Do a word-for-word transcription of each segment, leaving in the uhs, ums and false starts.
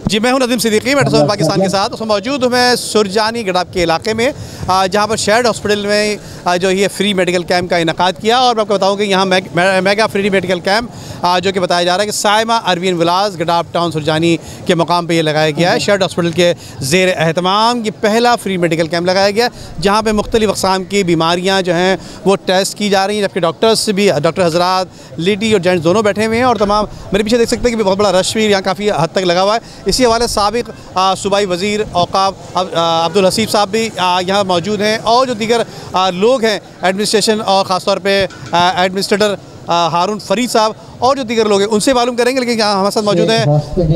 जी, मैं हूं नदीम सिद्दीकी, मेट्रो पाकिस्तान के साथ। उसमें मौजूद हूँ मैं सुरजानी गडाब के इलाके में, जहाँ पर शेयर्ड हॉस्पिटल में जो ये फ्री मेडिकल कैंप का इनकाद किया। और मैं आपको बताऊँ कि यहाँ मेगा फ्री मेडिकल कैंप जो कि बताया जा रहा है कि Saima Arabian villas Gadap town Surjani के मुकाम पर ये लगाया गया है। शेयर्ड हॉस्पिटल के ज़ेर एहतमाम ये पहला फ्री मेडिकल कैंप लगाया गया, जहाँ पर मुख्तलिफ़ अक़साम की बीमारियाँ जो हैं वो टेस्ट की जा रही हैं। जबकि डॉक्टर्स भी, डॉक्टर हज़रात लेडी और जेंट्स दोनों बैठे हुए हैं। और तमाम मेरे पीछे देख सकते हैं कि बहुत बड़ा रश भी यहाँ काफ़ी हद तक लगा हुआ है। इसी हवाले साबिक़ सूबाई वज़ीर औक़ाफ़ अब्दुल हसीब साहब भी यहाँ मौजूद हैं, और जो दीगर लोग हैं एडमिनिस्ट्रेशन और ख़ास तौर पे एडमिनिस्ट्रेटर हारून फरीद साहब और जो दीगर लोग हैं उनसे मालूम करेंगे। लेकिन यहाँ हमारे साथ मौजूद हैं,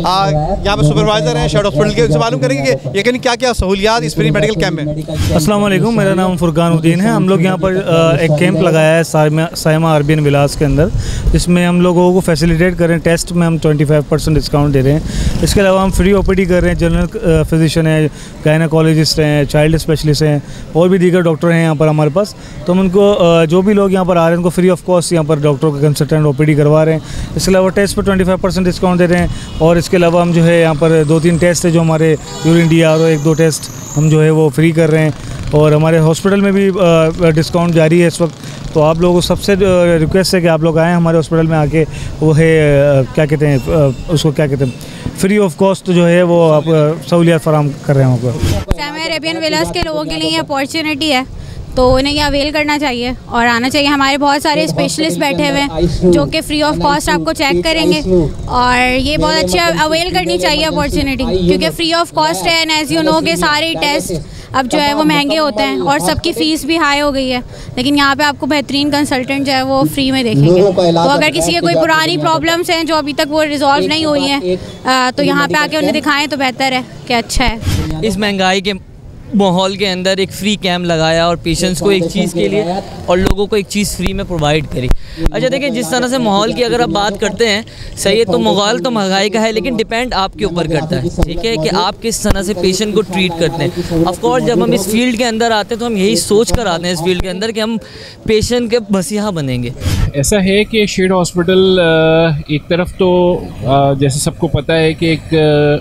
यहाँ पे सुपरवाइज़र हैं शेयर्ड हॉस्पिटल के, उनसे मालूम करेंगे कि यकीन क्या क्या सहूलियात इस फ्री मेडिकल कैंप में। अस्सलाम वालेकुम, मेरा नाम फुरकानुद्दीन है। हम लोग यहाँ पर एक कैंप लगाया है साइमा साइमा अरबियन विलास के अंदर, जिसमें हम लोगों को फैसिलिटेट कर रहे हैं। टेस्ट में हम पच्चीस परसेंट डिस्काउंट दे रहे हैं। इसके अलावा हम फ्री ओपीडी कर रहे हैं। जनरल फिजिशियन है, गायनाकोलॉजिस्ट हैं, चाइल्ड स्पेशलिस्ट हैं और भी दीगर डॉक्टर हैं यहाँ पर हमारे पास। तो हम उनको, जो भी लोग यहाँ पर आ रहे हैं, उनको फ्री ऑफ कॉस्ट यहाँ पर डॉक्टरों के कंसल्टेंट ओपीडी करवा रहे हैं। इसके अलावा टेस्ट पर पच्चीस परसेंट डिस्काउंट दे रहे हैं। और इसके अलावा हम जो है यहाँ पर दो तीन टेस्ट है जो हमारे यूरिन डी आर ओ एक दो टेस्ट हम जो है वो फ्री कर रहे हैं। और हमारे हॉस्पिटल में भी डिस्काउंट जारी है इस वक्त। तो आप लोगों को सबसे रिक्वेस्ट है कि आप लोग आएँ हमारे हॉस्पिटल में आके, वो है क्या कहते हैं उसको, क्या कहते हैं फ्री ऑफ कॉस्ट जो है वो आप सहूलियत फराहम कर रहे हैं आपको। साइमा अरबियन विलास के लोगों के लिए ये अपॉर्चुनिटी है, तो उन्हें ये अवेल करना चाहिए और आना चाहिए। हमारे बहुत सारे स्पेशलिस्ट बैठे हुए हैं जो कि फ्री ऑफ कॉस्ट आपको चेक करेंगे, और ये बहुत अच्छी अवेल करनी चाहिए अपॉर्चुनिटी, क्योंकि फ्री ऑफ कॉस्ट है। एंड एज यू नो के सारे टेस्ट अब जो है वो महंगे होते हैं और सबकी फ़ीस भी हाई हो गई है, लेकिन यहाँ पे आपको बेहतरीन कंसल्टेंट जो है वो फ्री में देखेंगे। तो अगर किसी के कोई पुरानी प्रॉब्लम्स हैं जो अभी तक वो रिजॉल्व नहीं हुई हैं, तो यहाँ पे आके उन्हें दिखाएं तो बेहतर है कि अच्छा है। इस महंगाई के माहौल के अंदर एक फ़्री कैंप लगाया और पेशेंट्स को एक चीज़ के लिए और लोगों को एक चीज़ फ्री में प्रोवाइड करी। अच्छा देखिए, जिस तरह से माहौल की अगर आप बात करते हैं, सही है, तो माहौल तो महंगाई का है, लेकिन डिपेंड आपके ऊपर करता है, ठीक है, कि आप किस तरह से पेशेंट को ट्रीट करते हैं। ऑफ कोर्स जब हम इस फील्ड के अंदर आते हैं तो हम यही सोच कर आते हैं इस फील्ड के अंदर कि हम पेशेंट के मसीहा बनेंगे। ऐसा है कि शेयर्ड हॉस्पिटल एक तरफ तो जैसे सबको पता है कि एक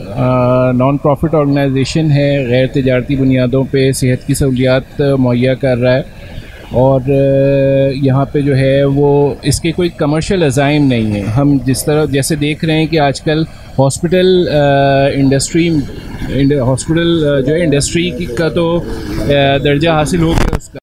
नॉन प्रॉफिट ऑर्गेनाइजेशन है, गैर तिजारती बुनियादों पे सेहत की सहूलियात मुहैया कर रहा है, और यहाँ पे जो है वो इसके कोई कमर्शियल अज़ाइम नहीं है। हम जिस तरह जैसे देख रहे हैं कि आजकल हॉस्पिटल इंडस्ट्री हॉस्पिटल जो है इंडस्ट्री का तो दर्जा हासिल हो गया उसका।